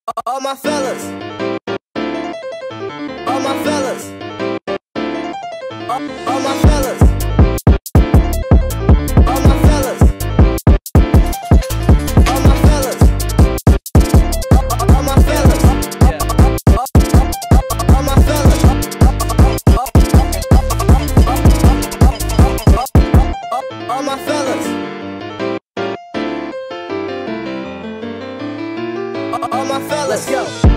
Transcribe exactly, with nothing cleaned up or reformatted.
All my fellas, all my fellas, all, all my fellas, all my fellas, all my fellas, all my fellas, all my fellas, all my fellas. All my fellas, let's go.